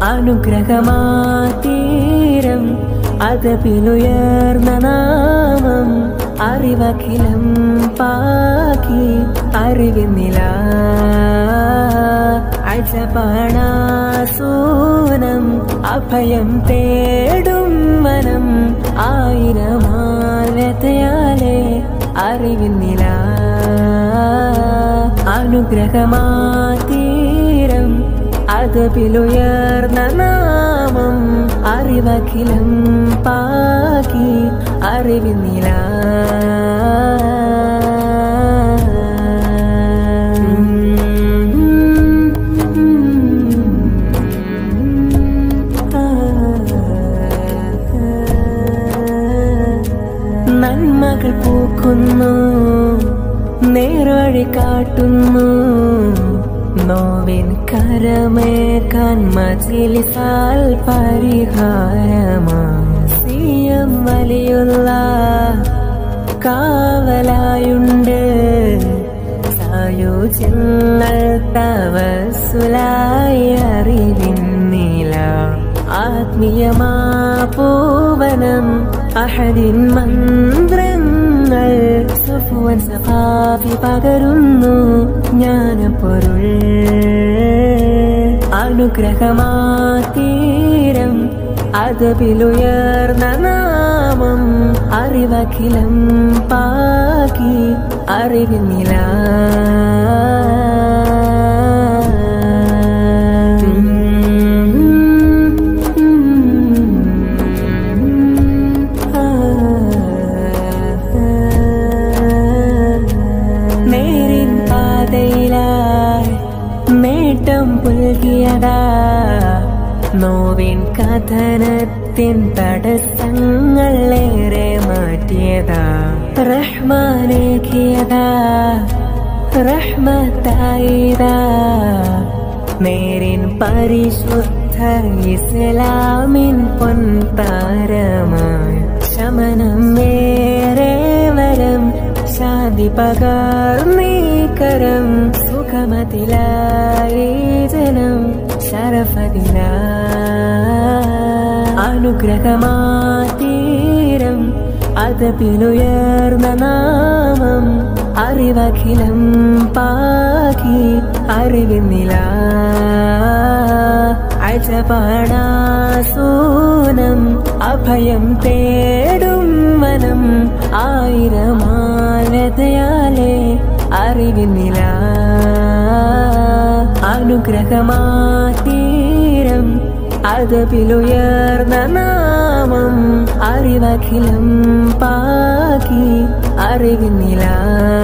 അനുഗ്രഹമാതീരം അതപിലുയർന്ന നാമം അറിവഖിലം പാകി അറിവിന്നില അജപാണാസൂനം അഭയം തേടും മനം ആയിരമാലതയാലെ അറിവിന്നില അനുഗ്രഹമാതീരം അതപിലുയർന്ന നാമം അറിവഖിലം പാകി അറിവിന്നില നന്മകൾ പൂക്കുന്നു നേർവഴി കാട്ടുന്നു നോവിൻ കരമേക്കാൻ മജ്‌ലിസാൽ പരിഹാരമാണ് സിയം വലിയുള്ള കാവലായുണ്ട് സായുജ്യങ്ങൾ തവസ്സുലായി അറിവിന്നില ആത്മീയമാ പൂവനം അഹദിൻ മന്ത്രങ്ങൾ സഫ്വൻ സഖാഫി പകരുന്നു ജ്ഞാനപ്പൊരുൾ അനുഗ്രഹമാതീരം അതപിലുയർന്ന നാമം അറിവഖിലം പാകി അറിവിന്നില നേരിൻ പാതയിലായി നേട്ടം പുൽകിയതാ നോവിൻ കഥനത്തിൻ തടസ്സങ്ങൾ ഏറെ മാറ്റിയതാ റഹ്മാനേകിയതാ റഹ്മത്തായിതാ നേരിൻ പരിശുദ്ധ ഇസ്ലാമിൻ പൊൻതാരമായി ശമനം ഏറെ വരം ശാന്തി പകർന്നീകരം സുഖമതിലായി ജനം ശരഫതില അനുഗ്രഹമാതീരം അതപിലുയർന്ന നാമം അറിവഖിലം പാകി അറിവിന്നില അജപാണാസൂനം അഭയം തേടും മനം ആയിരമാലതയാലെ അറിവിന്നില അനുഗ്രഹമാതീരം അതപിലുയർന്ന നാമം അറിവഖിലം പാകി അറിവിന്നില